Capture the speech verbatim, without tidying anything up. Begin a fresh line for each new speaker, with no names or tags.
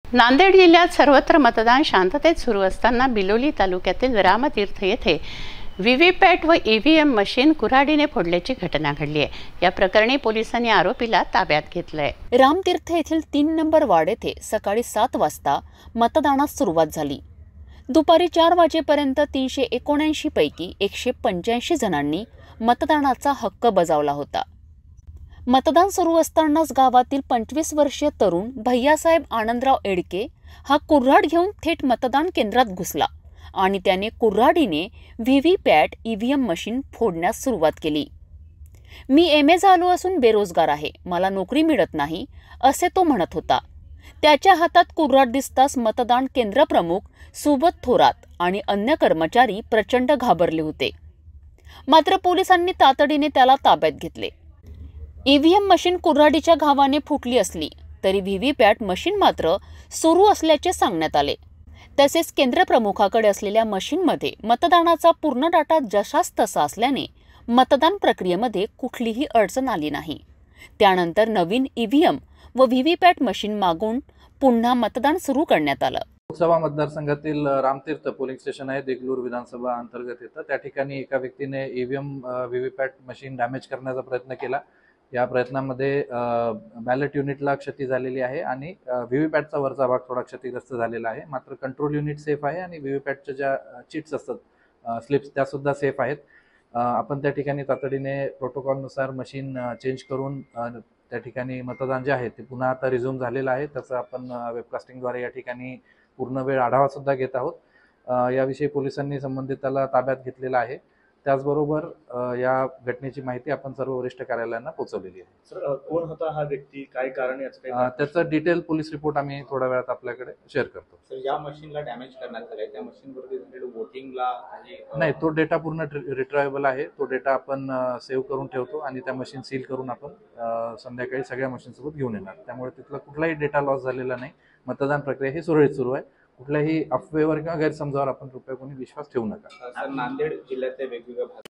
नांदेड जिल्ह्यात सर्वत्र मतदान शांततेत सुरू असताना बिलोली तालुक्यातील रामतीर्थ येथे व्हीव्हीपॅट व ईव्हीएम मशीन कुऱ्हाडीने फोडल्याची घटना घडली आहे। या प्रकरणी पोलिसांनी आरोपीला ताब्यात घेतलंय।
रामतीर्थ येथील तीन नंबर वार्ड येथे सकाळी सात वाजता मतदानास सुरुवात झाली। दुपारी चार वाजेपर्यंत तीनशे एकोणऐंशी पैकी एकशे पंच्याऐंशी जणांनी मतदानाचा हक्क बजावला होता। मतदान सुरू असतानाच गावातील पंचवीस वर्षीय तरुण भैयासाहेब आनंदराव एडके हा कुऱ्हाड घेऊन थेट मतदान केंद्रात घुसला आणि त्याने कुऱ्हाडीने व्हीव्हीपॅट ईव्हीएम मशीन फोडण्यास सुरुवात केली। मी एम ए झालो असून बेरोजगार आहे, मला नोकरी मिळत नाही असे तो म्हणत होता। त्याच्या हातात कुऱ्हाड दिसताच मतदान केंद्र प्रमुख सुबोध थोरात आणि अन्य कर्मचारी प्रचंड घाबरले होते। मात्र पोलिसांनी तातडीने त्याला ताब्यात घेतले। ईव्हीएम मशीन कुऱ्हाडीच्या घावाने फुटली असली तरी व्हीव्हीपॅट मशीन मात्र सुरू असल्याचे सांगण्यात आले। तसेच केंद्र प्रमुखाकडे असलेल्या मशीनमध्ये मतदानाचा पूर्ण डाटा जशास तसा असल्याने मतदान प्रक्रियेमध्ये कुठलीही अडचण आली नाही। त्यानंतर नवीन ईव्हीएम व व्हीव्हीपॅट मशीन मागून पुन्हा मतदान सुरू करण्यात आलं।
लोकसभा मतदारसंघातील रामतीर्थ पोलिंग स्टेशन आहे, देगलूर विधानसभा अंतर्गत येतं। त्या ठिकाणी एका व्यक्तीने ईव्हीएम व्हीव्हीपॅट मशीन डॅमेज करण्याचा प्रयत्न केला। या प्रयत्नामध्ये बॅलेट युनिटला क्षती झालेली आहे आणि व्हीव्हीपॅटचा वरचा भाग थोडा क्षतिग्रस्त झालेला आहे। मात्र कंट्रोल युनिट सेफ आहे आणि व्हीव्हीपॅटच्या ज्या चिट्स असतात स्लिप्स त्या सुद्धा सेफ आहेत। आपण त्या ठिकाणी तातडीने प्रोटोकॉलनुसार मशीन चेंज करून त्या ठिकाणी मतदान जे आहे ते पुन्हा आता रिझ्यूम झालेलं आहे। त्याचं आपण वेबकास्टिंगद्वारे या ठिकाणी पूर्ण वेळ आढावा सुद्धा घेत आहोत। याविषयी पोलिसांनी संबंधिताला ताब्यात घेतलेला आहे। त्याचबरोबर या घटनेची माहिती आपण सर्व वरिष्ठ कार्यालयांना पोहोचवलेली आहे।
सर, कोण होता हा व्यक्ती, काय कारण याचं काही?
त्याचं डिटेल पोलीस रिपोर्ट आम्ही थोड्या वेळात आपल्याकडे शेअर करतो।
सर, या मशीनला डॅमेज करण्यात आले, त्या मशीनवरती वोटिंगला
नाही, तो डेटा पूर्ण रिट्रायबल आहे। तो डेटा आपण सेव्ह करून ठेवतो आणि त्या मशीन सील करून आपण संध्याकाळी सगळ्या मशीन सोबत घेऊन येणार। त्यामुळे तिथला कुठलाही डेटा लॉस झालेला नाही। मतदान प्रक्रिया ही सुरळीत सुरू आहे। कुठल्याही अफवेवर किंवा गैरसमजावर आपण रुपये कोणी विश्वास ठेवू नका।
नांदेड जिल्ह्यातल्या वेगवेगळ्या